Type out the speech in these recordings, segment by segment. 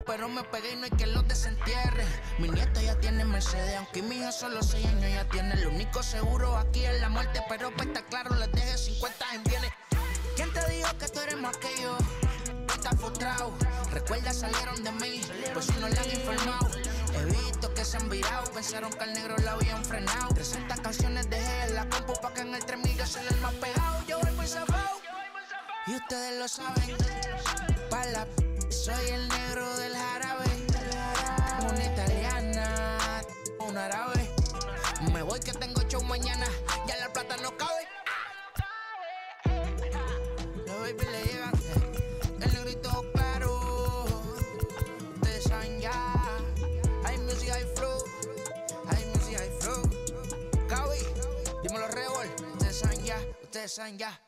pero me pegué y no hay que los desentierre. Mi nieto ya tiene Mercedes, aunque mi hija solo 6 años ya tiene. Lo único seguro aquí es la muerte, pero pues está claro, les deje 50 en bienes. ¿Quién te dijo que tú eres más que yo? Estás frustrado, recuerda salieron de mí, pues si no le han informado. He visto que se han virado, pensaron que al negro lo habían frenado. 300 canciones dejé en la compu pa' que en el 3000 sea el más pegado. Yo voy muy zafado, y ustedes lo saben. Pa' la soy el negro del jarabe. Una italiana, un árabe. Me voy que tengo show mañana, ya la plata no cabe. Los baby le llegan, el negrito claro. Ustedes saben ya. Hay music, hay flow. Hay music, hay flow. Cabi, dímelo Rebol. Ustedes saben ya, ustedes saben ya.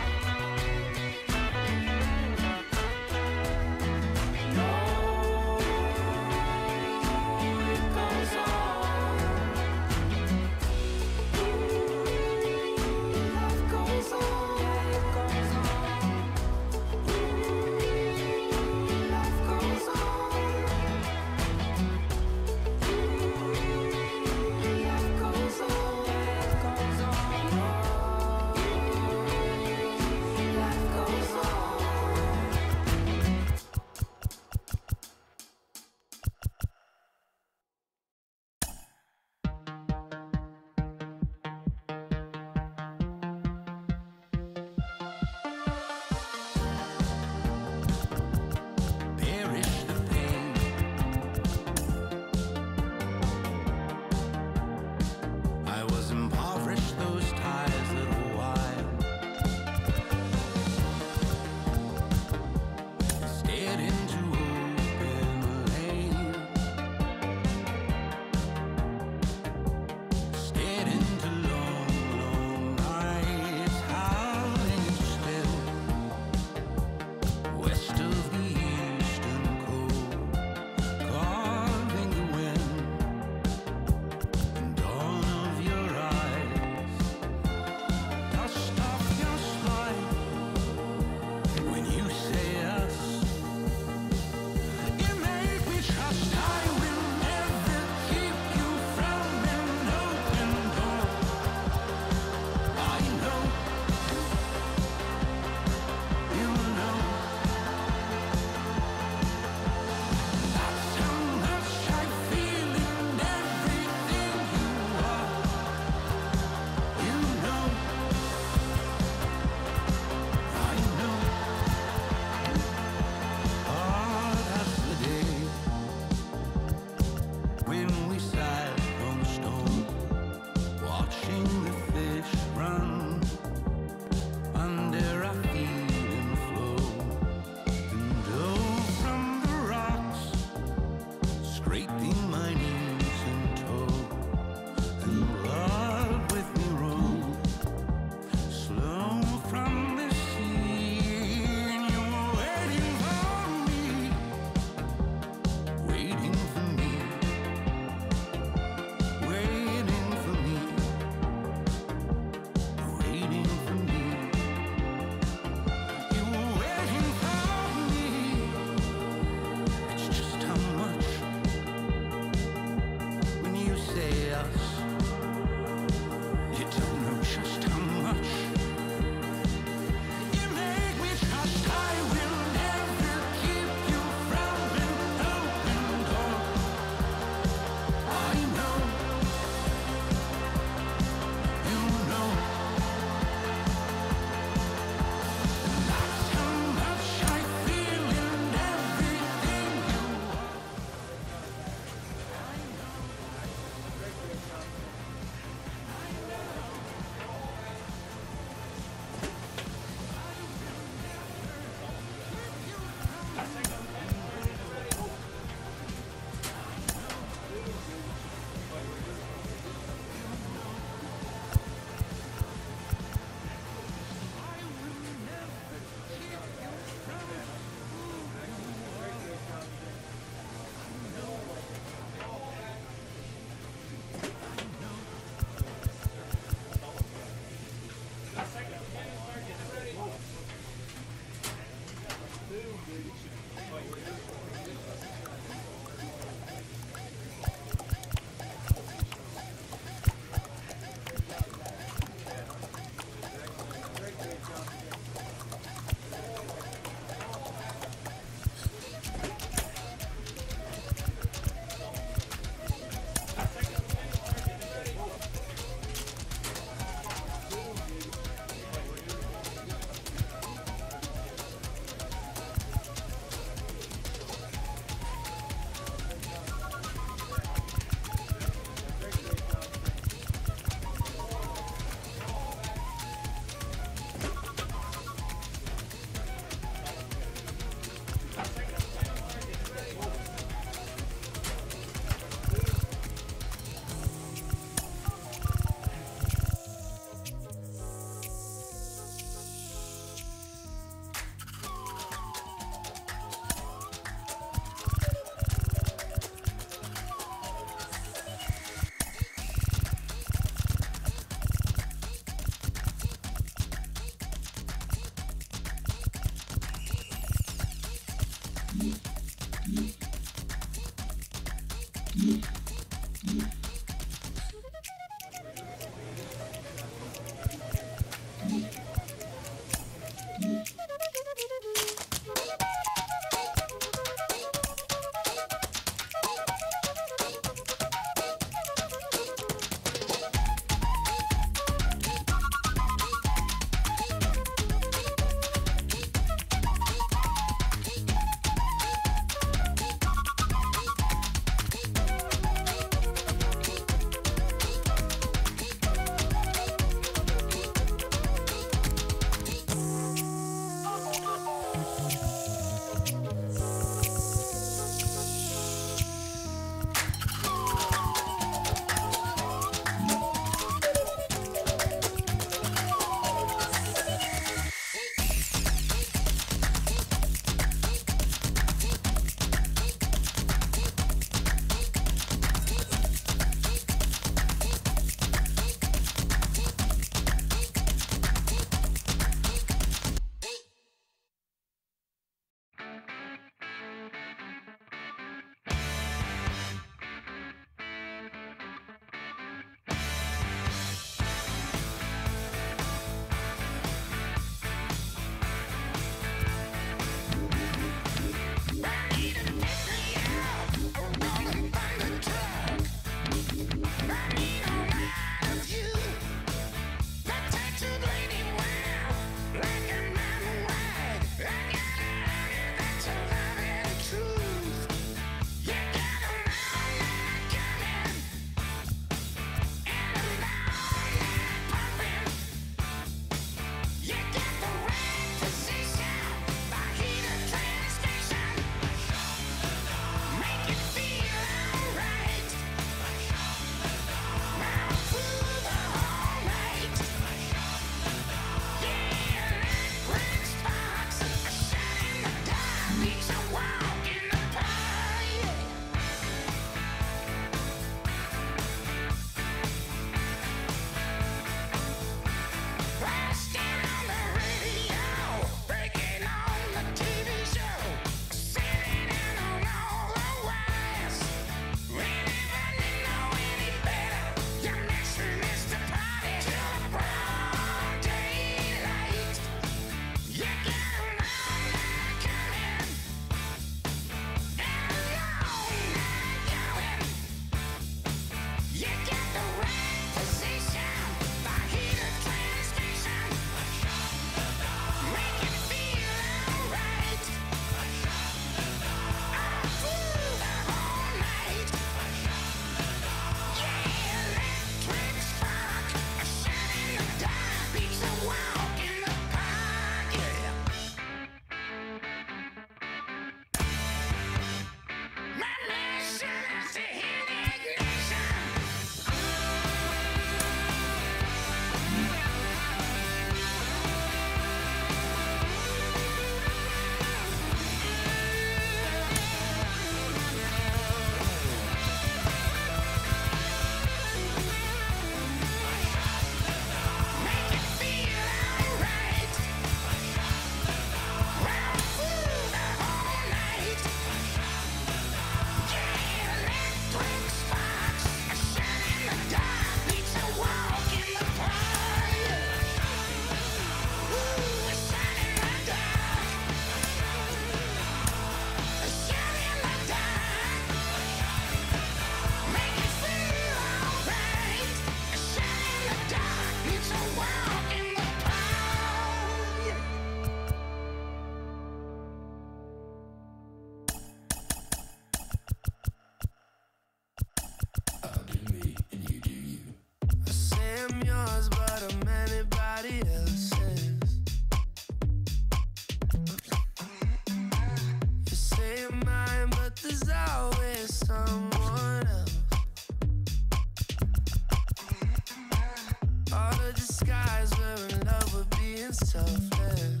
selfless.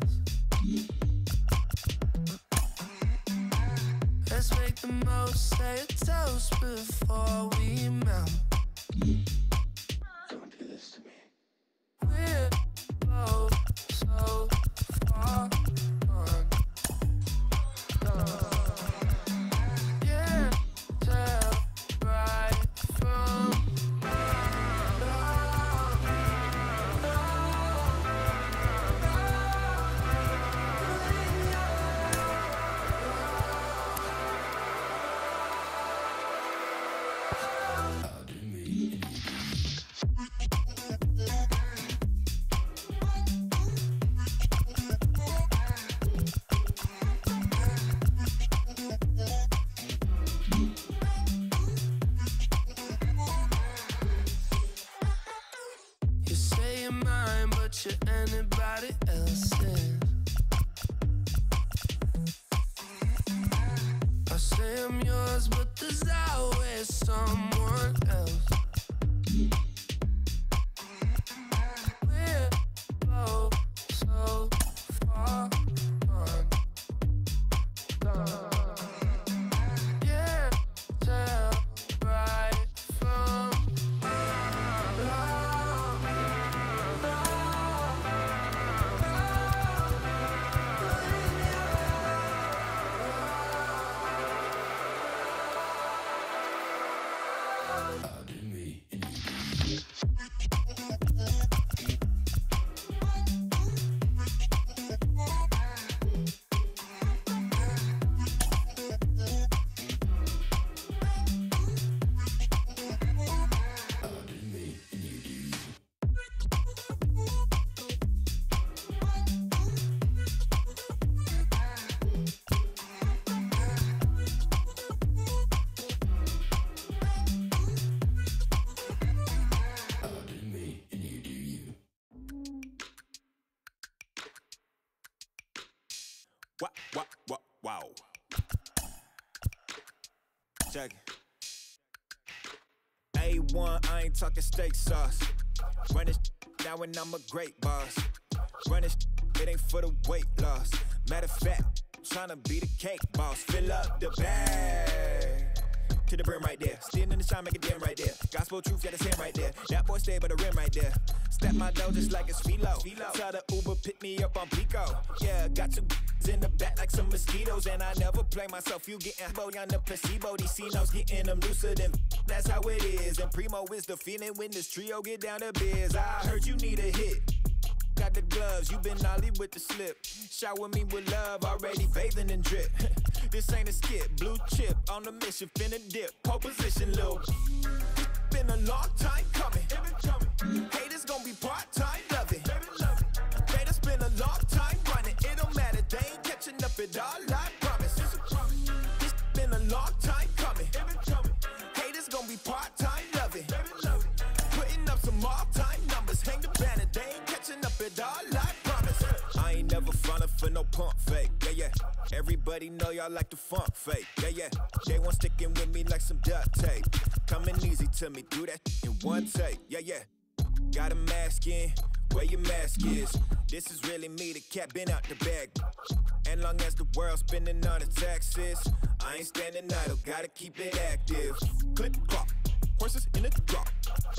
Let's make the most, say a toast before we melt. Don't do this to me. We're both so far gone. Yeah, tell right from you say you're mine, but you're anybody else's. I say I'm yours, but there's always someone else. We're both so far gone. Yeah, tell right from Wow. Check it. A1, I ain't talking steak sauce. Run this now and I'm a great boss. Run this, it ain't for the weight loss. Matter of fact, tryna be the cake boss. Fill up the bag to the brim right there. Still in the shine, make it dim right there. Gospel truth, yeah, that's him right there. That boy stay by the rim right there. Step my dough just like it's philo. Tell the Uber pick me up on Pico. Yeah, got two in the back like some mosquitoes. And I never play myself, you getting boy on the placebo. These C-notes getting them looser than that's how it is. And Primo is the feeling when this trio get down to biz. I heard you need a hit. Got the gloves, you been ollie with the slip. Shower me with love, already bathing in drip. This ain't a skip, blue chip on the mission, finna dip. Pole position, little. Been a long time coming. Haters gon' be part-time, love it. They done spend a long time running. It don't matter, they ain't catching up at all, I promise. This been a long time coming. Haters gon' be part-time, love it. Putting up some all-time numbers. Hang the banner, they ain't catching up at all, I promise. I ain't never frontin' for no pump fake, yeah. Everybody know y'all like the funk fake, yeah. They want sticking with me like some duct tape. Coming easy to me, do that in one take, yeah. Got a mask in, where your mask is. This is really me, the cat been out the bag. And long as the world's spending on the taxes, I ain't standing idle, gotta keep it active. Click, clock, horses in the drop.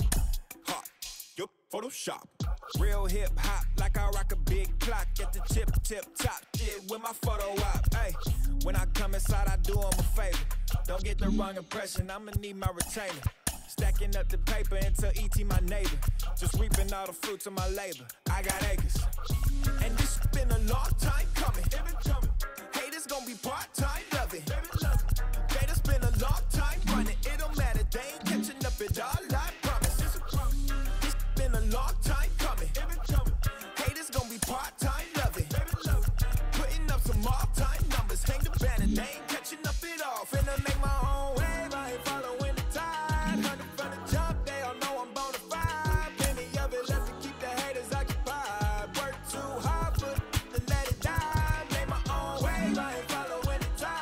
Hot, your Photoshop. Real hip hop, like I rock a big clock at the tip top. Shit with my photo op. Hey, when I come inside, I do 'em a favor. Don't get the wrong impression, I'ma need my retainer. Stacking up the paper until E.T. my neighbor. Just reaping all the fruits of my labor. I got acres. And this has been a long time coming. Haters gon' be part-time, love it. They done spend a long time running. It don't matter, they ain't catching up at all, I promise. This been a long time coming. Haters gon' be part-time, love it. Putting up some all-time numbers. Hang the banner, they ain't catching up at all. Finna make my own wave, I ain't following the tide. 100 from the jump, they all know I'm bonafide. Plenty of it left to keep the haters occupied. Work too hard, but to let it die. Make my own wave, I ain't following the tide.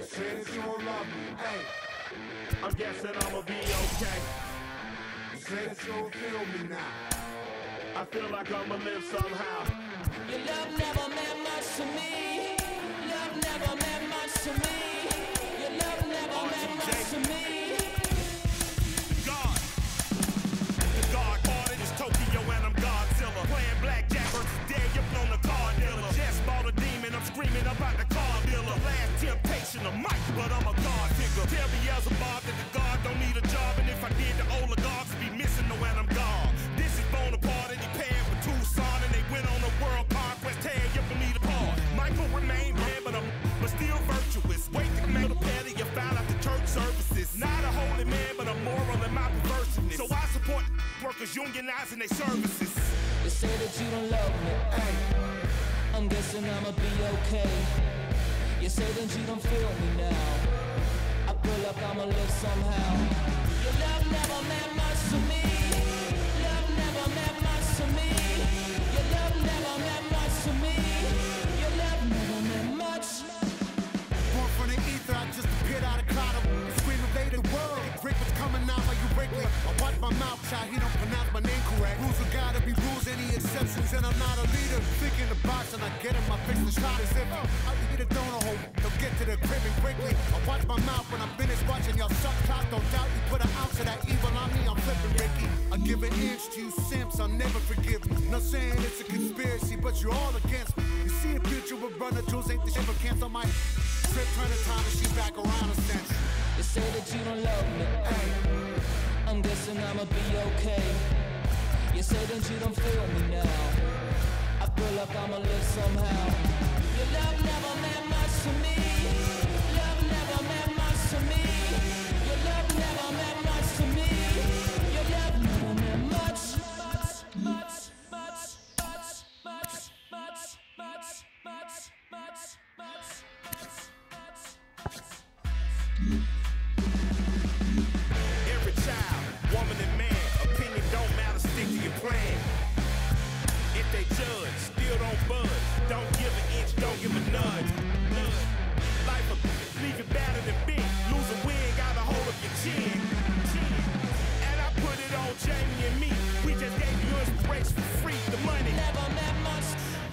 Say that you don't love me. Hey, I'm guessing I'ma be okay. You say that you don't feel me now. I feel like I'ma live somehow. Your love never meant much to me. Love never meant much to me. Your love never meant much to me. God. The God parted is Tokyo and I'm Godzilla. Playing blackjack versus dead, you're on the card dealer. Just bought a demon, I'm screaming about the car dealer. Last temptation of Mike, but I'm a God figure. Tell Beelzebub that the God don't need a job, and if I did, the oligarchs would be missing the when I'm gone. This is Bonaparte and he paying for Tucson, and they went on a world conquest, tear you from me apart. Michael remained dead, but still virtuous. Wake the man, the petty, you found out the church services. Not a holy man, but a moral in my perverseness. So I support workers unionizing their services. You say that you don't love me. Ay. I'm guessing I'ma be okay. You say that you don't feel me now. I feel like I'ma live somehow. Your love never meant much to me. Love never meant much to me. Your love never meant much to me. Your love never meant much. Born from the ether, I just appeared out of cloud. Scream invaded world. Rick was coming out like you Rick. I watch my mouth shot, he don't pronounce my name correct. Rules are gotta be rules, any exceptions, and I'm not a leader. Thinking the box and I get in my face the shot as if I eat a donut hole. They'll get to the crib and quickly. I watch my mouth when I'm finished watching y'all suck cock. Don't doubt you put an ounce of that evil on me, I'm flipping Ricky. I give an inch to you simps, I'll never forgive you. Not saying it's a conspiracy, but you're all against me. You see the future with brother Jules, ain't the shit but cancel my trip, turn the time and she back around a sense. You say that you don't love me. Ay. I'm guessing I'ma be okay. You say that you don't feel me now. I feel like I'ma live somehow. Your love never meant much to me. Love never meant much to me. Your love never meant much to me. Your love never meant much. Every child, woman and man, opinion don't matter, stick to your plan. If they judge, still don't budge. Don't give an inch, don't give a nudge. Life will leave you battered and bent. Lose a wig, got a hold of your chin. And I put it on Jamie and me. We just gave you inspiration for free. The money Never meant much.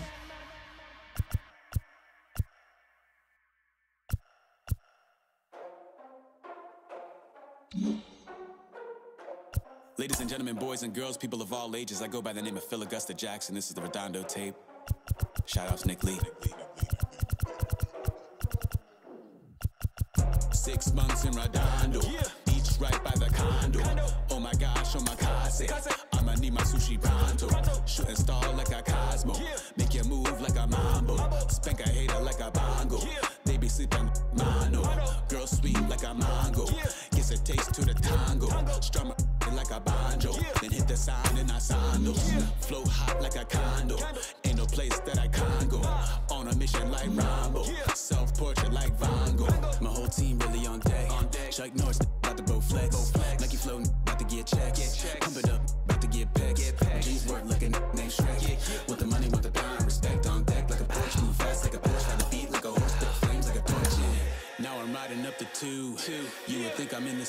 Ladies and gentlemen, boys and girls, people of all ages, I go by the name of Phil Augusta Jackson. This is the Redondo tape. Shout outs Nick Lee. 6 months in Redondo, beach right by the condo. Oh my gosh, oh my case, I'ma need my sushi pronto. Shooting star like a Cosmo, make you move like a mambo. Spank a hater like a bongo. They be sleeping mano. Girl sweet like a mango. Gets a taste to the tango. Strum like a banjo. Then hit the sign and I sando. Flow hot like a condo. Ain't no place that I can't go. On a mission like Rambo. Self-portrait like Van Gogh. My whole team really on deck. Chuck Norris about to bow flex. Nike flow about to get checks. Pump it up about to get pecs. Jeans work like a named Shrek. With the money, with the power, respect on deck like a Porsche. Move fast like a Porsche. Try to beat like a horse, but flames like a torch. Now I'm riding up the 2. You would think I'm in the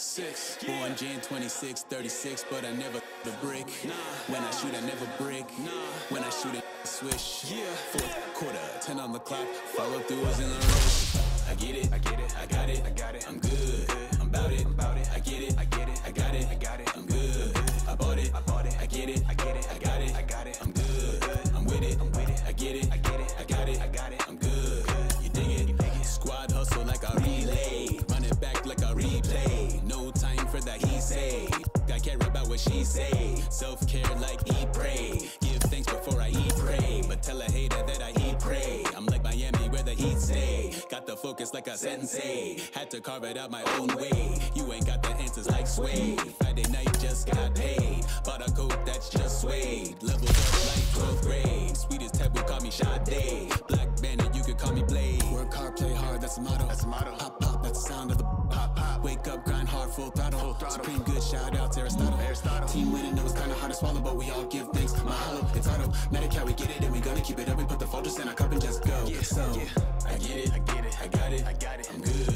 6. Born Jan 26, 36, but I never the brick. When I shoot, I never brick. When I shoot it, swish. 4th quarter, 10 on the clock. Follow through is in the rush. I get it, I got it, I'm good, I'm about it, I get it, I got it, I'm good, I bought it, I get it, I got it, I'm good, I'm with it, I get it, I got it, I'm good, you dig it, squad hustle like a relay, run it back like a replay, no time for that he say, I care about what she say, self-care like eat, pray, give thanks before I eat, pray, but tell a hater that I eat, pray, I'm like Miami where the heat stay, got the focus like a sensei, had to carve it out my own way, you ain't got the answers like Sway, Friday night just got paid, bought a coat that's just suede, levels up like 12th grade, sweetest taboo call me Sade, Black Bandit you could call me Blade, work hard, play hard, that's the motto, pop pop, that's the sound of the pop, wake up, grind hard, full throttle, supreme good, shout out to Aristotle, team winning, it was kinda hard to swallow, but we all give thanks, mahalo, it's auto, Medical, we get it, and we gonna keep it up, we put the fortress in our cup and just go, so, I get it, I got it, I'm good,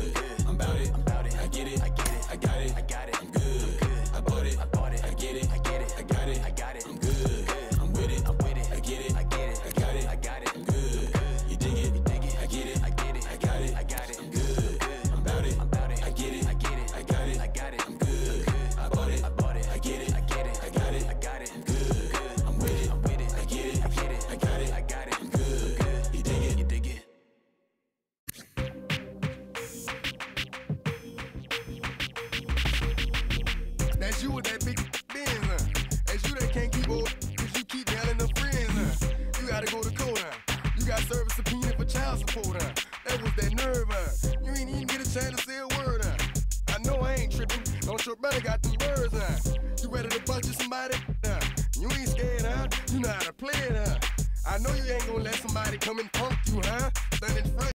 you with that big Benz, huh? It's you that can't keep old, cause you keep yelling them friends, huh? You gotta go to court, huh? You got service subpoena for child support, huh? That was that nerve, huh? You ain't even get a chance to say a word, huh? I know I ain't tripping, don't your brother got them birds, huh? You ready to bust you somebody, huh? You ain't scared, huh? You know how to play it, huh? I know you ain't gonna let somebody come and punk you, huh? Stand in front.